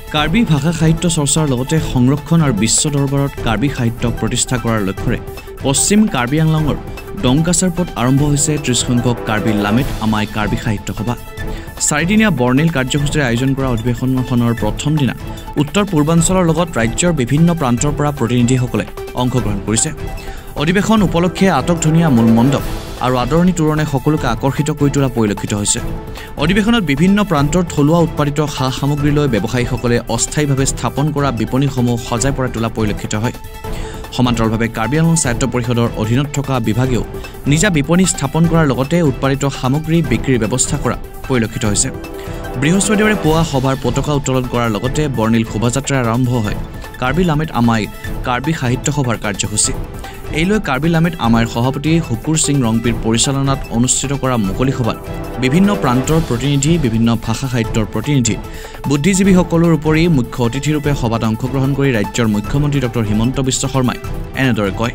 কাৰ্বি ভাষা সাহিত্য চৰ্চাৰ লগতে সংৰক্ষণ আৰু বিশ্ব দৰবাৰত কাৰ্বি সাহিত্য প্ৰতিষ্ঠা কৰাৰ লক্ষ্যৰে পশ্চিম কাৰ্বি আংলঙৰ ডংকাচাৰপত আৰম্ভ হৈছে ৩০ সংখ্যক কাৰ্বি লামেট আমাই কাৰ্বি সাহিত্য সভা। ৪ দিনীয়া বৰ্ণিল কাৰ্যসূচীৰে আয়োজন কৰা অধিৱেশনখনৰ প্ৰথম দিনা উত্তৰ পূৰ্বাঞ্চলৰ লগত ৰাজ্যৰ বিভিন্ন প্ৰান্তৰ পৰা প্ৰতিনিধিসকলে অংশগ্ৰহণ কৰিছে। অধিৱেশন উপলক্ষে আটকধুনীয়া মূল মণ্ডপ আৰু আদৰণি তোৰণে সকলোকে আকৰ্ষিত কৰি তোলা পৰিলক্ষিত হৈছে। অধিৱেশনত বিভিন্ন প্ৰান্তৰ থলুৱা উৎপাদিত সা সামগ্ৰীলৈ ব্যৱসায়ীসকলে অস্থায়ীভাৱে স্থাপন কৰা বিপণীসমূহ সজাই পৰাই তোলা পৰিলক্ষিত হয়। সমান্তৰালভাৱে কাৰ্বি আংলং সাহিত্য পৰিষদৰ অধীনত থকা বিভাগেও নিজা বিপণী স্থাপন কৰাৰ লগতে উৎপাদিত সামগ্ৰী বিক্ৰীৰ ব্যৱস্থা কৰা পৰিলক্ষিত হৈছে। বৃহস্পতিবাৰে পুৱা সভাৰ পতাকা উত্তোলন কৰাৰ লগতে বৰ্ণিল শোভাযাত্ৰাৰে আৰম্ভ হয় কাৰ্বি লামেট আমাই কাৰ্বি সাহিত্য সভাৰ কাৰ্যসূচী। এইলৈ কাৰ্বি লামেট আমাইৰ সভাপতি হুকুৰ সিং ৰংপিৰ পৰিচালনাত অনুষ্ঠিত কৰা মুকলি সভাত বিভিন্ন প্ৰান্তৰ প্ৰতিনিধি, বিভিন্ন ভাষা সাহিত্যৰ প্ৰতিনিধি, বুদ্ধিজীৱীসকলৰ উপৰি মুখ্য অতিথিৰূপে সভাত অংশগ্ৰহণ কৰি ৰাজ্যৰ মুখ্যমন্ত্ৰী ডক্টৰ হিমন্ত বিশ্ব শৰ্মাই এনেদৰে কয়,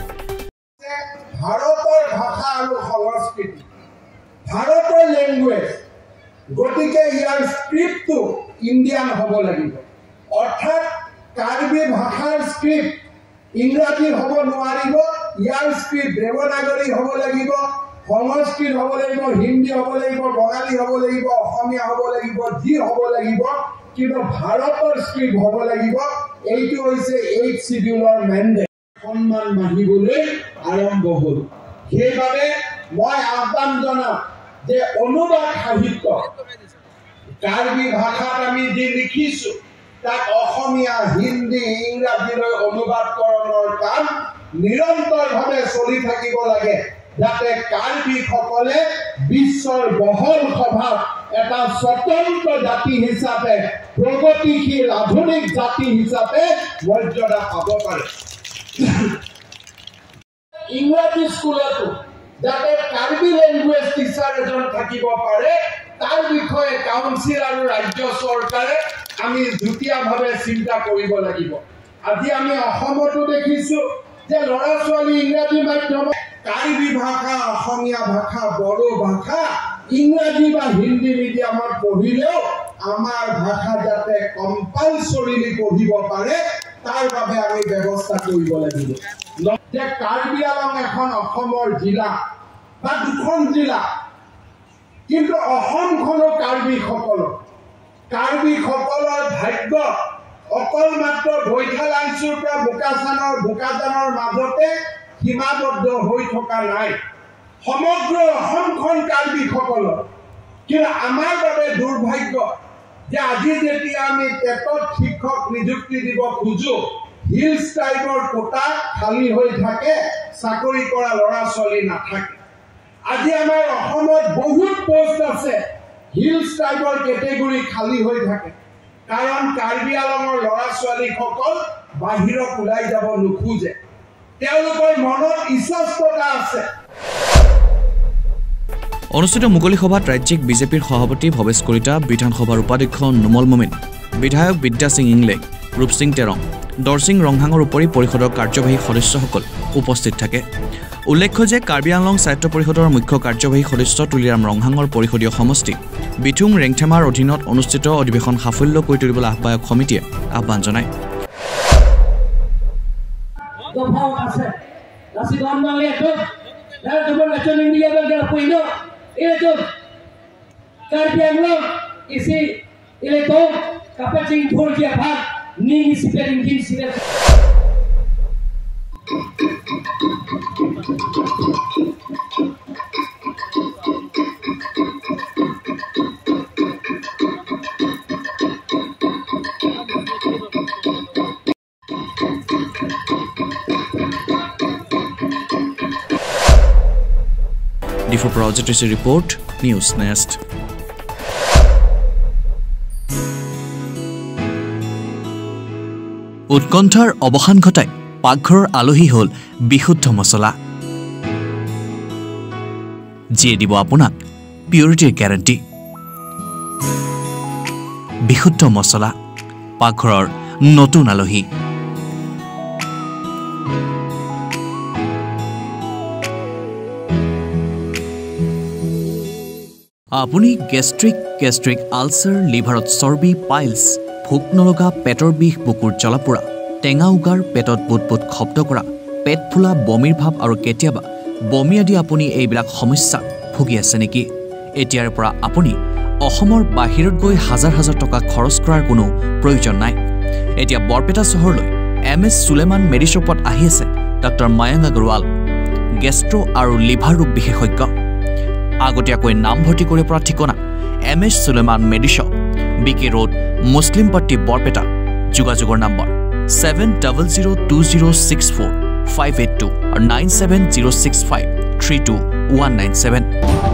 ভাৰতৰ ভাষা আৰু সংস্কৃতি, ভাৰতৰ লেংগুৱেজ, গতিকে ইয়াৰ স্ক্ৰিপ্টটো ইণ্ডিয়ান হ'ব লাগিব। অৰ্থাৎ কাৰ্বি ভাষাৰ স্ক্ৰিপ্ট ইংৰাজী হ'ব নোৱাৰিব, ইয়াৰ স্ক্ৰিপ্ট দেৱনাগৰী হ'ব লাগিব, সংস্কৃত হ'ব লাগিব, হিন্দী হ'ব লাগিব, বঙালী হ'ব লাগিব, অসমীয়া হ'ব লাগিব, যি হ'ব লাগিব, কিন্তু ভাৰতৰ স্ক্ৰিপ্ট হ'ব লাগিব। এইটো হৈছে 8 শিডিউলৰ মেণ্ডেট। সন্মান মানিবলৈ আৰম্ভ হ'ল। সেইবাবে মই আহ্বান জনাম যে অনুবাদ সাহিত্য কাৰ্বি ভাষাত আমি যি লিখিছো তাক অসমীয়া, হিন্দী, ইংৰাজীলৈ অনুবাদকৰণৰ কাম নিৰন্তৰভাৱে চলি থাকিব লাগে, যাতে কাৰ্বিসকলে বিশ্বৰ বহল সভাত এটা স্বতন্ত্ৰ জাতি হিচাপে, প্ৰগতিশীল আধুনিক জাতি হিচাপে মৰ্যাদা পাব পাৰে। ইংৰাজী স্কুলতো যাতে কাৰ্বি লেংগুৱেজ টিচাৰ এজন থাকিব পাৰে, তাৰ বিষয়ে কাউন্সিল আৰু ৰাজ্য চৰকাৰে আমি যুটীয়াভাৱে চিন্তা কৰিব লাগিব। আজি আমি অসমতো দেখিছো যে ল'ৰা ছোৱালী ইংৰাজী মাধ্যমত কাৰ্বি ভাষা, অসমীয়া ভাষা, বড়ো ভাষা, ইংৰাজী বা হিন্দী মিডিয়ামত পঢ়িলেও আমাৰ ভাষা যাতে কম্পালচৰিলি পঢ়িব পাৰে তাৰ বাবে আমি ব্যৱস্থা কৰিব লাগিব। যে কাৰ্বি আংলং এখন অসমৰ জিলা বা দুখন জিলা, কিন্তু অসমখনো কাৰ্বিসকলৰ ভাগ্য অকল মাত্ৰ বৈঠালাংচুৰ পৰা বোকাজানৰ মাজতে সীমাবদ্ধ হৈ থকা নাই। সমগ্ৰ অসমখন কাৰ্বিসকলৰ। কিন্তু আমাৰ বাবে দুৰ্ভাগ্য যে আজি যেতিয়া আমি টেটত শিক্ষক নিযুক্তি দিব খোজো, হিলছ ট্ৰাইবৰ কোটা খালী হৈ থাকে, চাকৰি কৰা ল'ৰা ছোৱালী নাথাকে। আজি আমাৰ অসমত বহুত পোষ্ট আছে, হিলছ ট্ৰাইবৰ কেটেগৰী খালী হৈ থাকে, কাৰণ কাৰ্বি আংলঙৰ ল'ৰা ছোৱালীসকল বাহিৰত ওলাই যাব নোখোজে। তেওঁলোকৰ মনত ইচ্ছাস্পতা আছে। অনুষ্ঠিত মুকলি সভাত ৰাজ্যিক বিজেপিৰ সভাপতি ভৱেশ কলিতা, বিধানসভাৰ উপাধ্যক্ষ নুমল মমিন, বিধায়ক বিদ্যা সিং ইংলে, ৰূপ সিং তেৰং, দৰসিং ৰংহাঙৰ উপৰি পৰিষদৰ কাৰ্যবাহী সদস্যসকল উপস্থিত থাকে। উল্লেখ্য যে কাৰ্বি আংলং সাহিত্য পৰিষদৰ মুখ্য কাৰ্যবাহী সদস্য তুলিৰাম ৰংহাঙৰ পৰিষদীয় সমষ্টি বিথুং ৰেংথেমাৰ অধীনত অনুষ্ঠিত অধিৱেশন সাফল্য কৰি তুলিবলৈ আহ্বায়ক সমিতিয়ে আহ্বান জনায়। For Project Report, News Nest. উৎকণ্ঠাৰ অৱসান ঘটাই পাকঘৰৰ আলহী হ'ল বিশুদ্ধ মছলা, যিয়ে দিব আপোনাক পিউৰিটিৰ গ্যাৰাণ্টি। বিশুদ্ধ মছলা, পাকঘৰৰ নতুন আলহী। আপুনি গেষ্ট্ৰিক আলচাৰ, লিভাৰত চৰ্বি, পাইলছ ভোক নলগা পেটৰ বিষ বুকুৰ জ্বলাপোৰা টেঙা উগাৰ পেটত বুট শব্দ কৰা পেট ফুলা বমিৰ ভাৱ আৰু কেতিয়াবা বমি আদি আপুনি এইবিলাক সমস্যাত ভুগি আছে নেকি এতিয়াৰ পৰা আপুনি অসমৰ বাহিৰত গৈ হাজাৰ হাজাৰ টকা খৰচ কৰাৰ কোনো প্ৰয়োজন নাই এতিয়া বৰপেটা চহৰলৈ MS সুলেমান মেডিশ্বপত আহি আছে ডক্টৰ মায়াংক আগৰৱাল গেষ্ট্ৰো আৰু লিভাৰ ৰোগ বিশেষজ্ঞ আগতীয়াকৈ নাম ভৰ্তি কৰিব পৰা ঠিকনা MS সুলেমান মেডিশ্বপ BK ৰোড মুছলিম পট্টি বৰপেটা যোগাযোগৰ নম্বৰ 7002064582 আৰু 9706532197